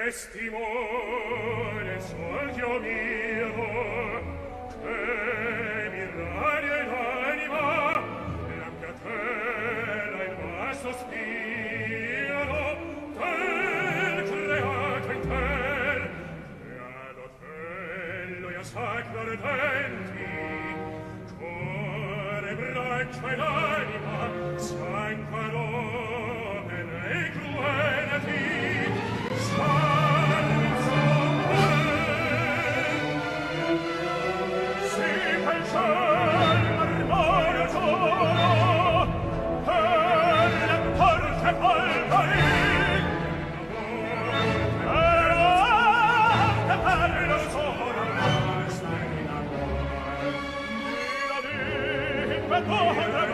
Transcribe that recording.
testimone sol dio mio, che mi radia l'anima, la mia terra il vasto spiro, del creato in ter, che ad Otello e a sacro ardenti, cuore, braccia e l'anima, s'ancaropere e cruelati, Oh,